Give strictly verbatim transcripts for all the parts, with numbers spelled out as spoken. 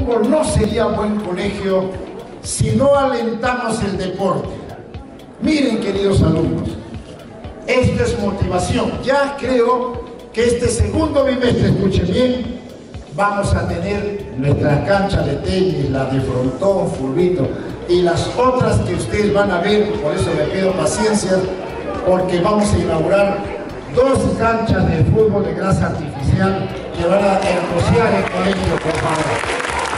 No sería buen colegio si no alentamos el deporte. Miren, queridos alumnos, esto es motivación. Ya creo que este segundo bimestre, escuchen bien, vamos a tener nuestra cancha de tenis, la de frontón, fulbito y las otras que ustedes van a ver. Por eso les pido paciencia, porque vamos a inaugurar dos canchas de fútbol de grasa artificial que van a hermosear el colegio, por favor.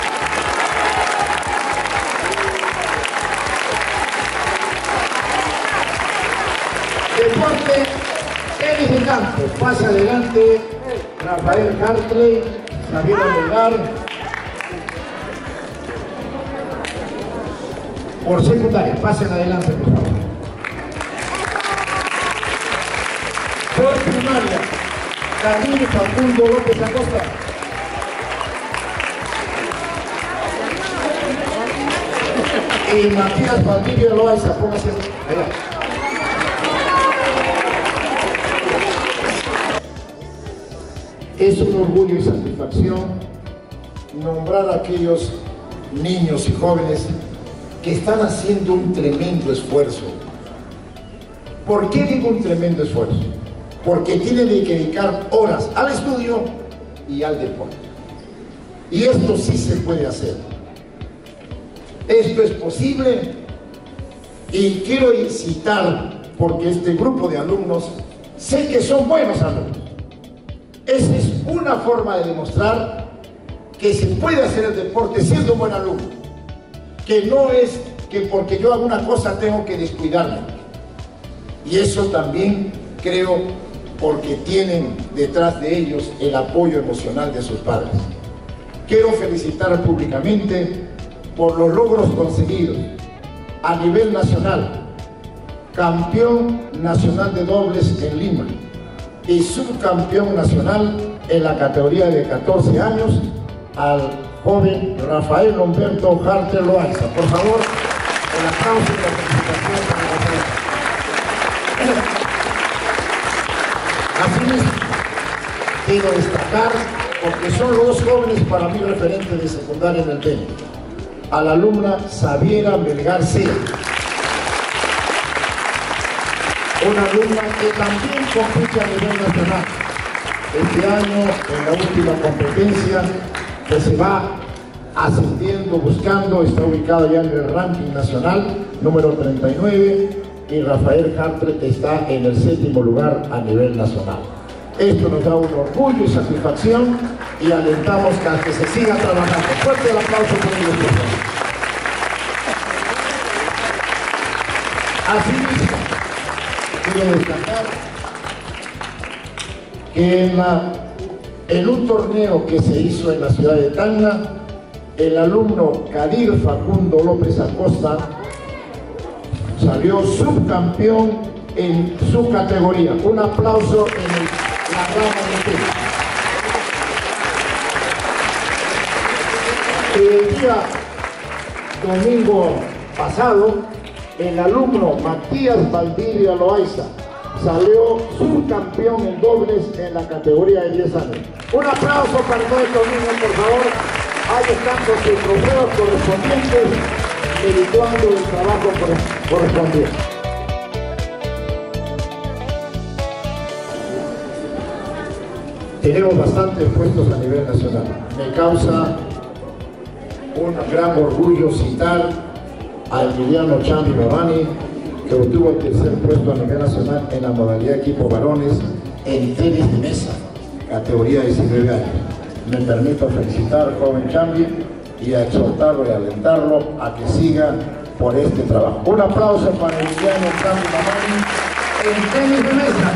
Deporte, tenis de campo. Pasa adelante Rafael Hartley, Javier Melgar. Por secundaria, pasen adelante, por favor. Por primaria, Camilo Facundo López Acosta. Y Matías Valdivia Loaiza, póngase allá. Es un orgullo y satisfacción nombrar a aquellos niños y jóvenes que están haciendo un tremendo esfuerzo. ¿Por qué digo un tremendo esfuerzo? Porque tienen que dedicar horas al estudio y al deporte. Y esto sí se puede hacer. Esto es posible y quiero incitar, porque este grupo de alumnos sé que son buenos alumnos. Esa es una forma de demostrar que se puede hacer el deporte siendo un buen alumno. Que no es que porque yo hago una cosa tengo que descuidarme. Y eso también creo porque tienen detrás de ellos el apoyo emocional de sus padres. Quiero felicitar públicamente por los logros conseguidos a nivel nacional. Campeón nacional de dobles en Lima y subcampeón nacional en la categoría de catorce años al joven Rafael Humberto Hartley Loaiza. Por favor, el aplauso y la felicitación para Rafael. Así mismo, quiero destacar, porque son los dos jóvenes para mí referentes de secundaria en el tenis, a la alumna Xaviera Melgar Cea, una alumna que también compite a nivel nacional. Este año, en la última competencia que se va ascendiendo, buscando, está ubicada ya en el ranking nacional, número treinta y nueve, y Rafael Hartley está en el séptimo lugar a nivel nacional. Esto nos da un orgullo y satisfacción y alentamos a que se siga trabajando. Fuerte el aplauso por ellos, por favor. Asimismo, quiero destacar que en, la, en un torneo que se hizo en la ciudad de Tacna, el alumno Kadir Facundo López Acosta salió subcampeón en su categoría. Un aplauso en el, la rama de tenis. El día domingo pasado, el alumno Matías Valdivia Loaiza salió subcampeón en dobles en la categoría de diez años. Un aplauso para todos estos niños, por favor. Ahí están sus trofeos correspondientes, dedicando el trabajo correspondiente. Tenemos bastantes puestos a nivel nacional. Me causa un gran orgullo citar a Emiliano Chami Babani, que obtuvo el tercer puesto a nivel nacional en la modalidad equipo varones en tenis de mesa, categoría de diecinueve años. Me permito felicitar al joven Chami y a exhortarlo y alentarlo a que siga por este trabajo. Un aplauso para Emiliano Chami Babani en tenis de mesa.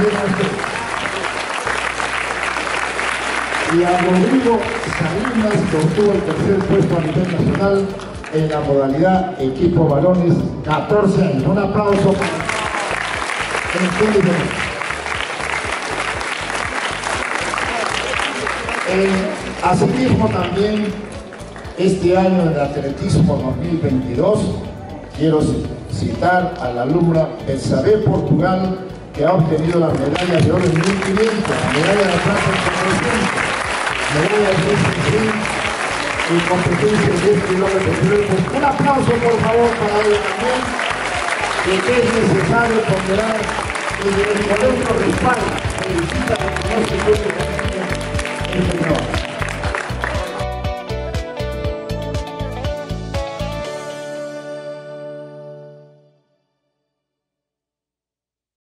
Y a Rodrigo Salinas, que obtuvo el tercer puesto a nivel nacional en la modalidad equipo varones, catorce años. Un aplauso para el tenis de mesa. Eh, asimismo también este año en el atletismo dos mil veintidós quiero citar a la alumna Elsabe Portugal, que ha obtenido las medallas de oro en mil quinientos, la medalla de plata en cuatrocientos, medalla de en competencias de diez kilómetros pilotos. Un aplauso por favor para ellos también, que es necesario ponderar y el colegio respalda, felicita a los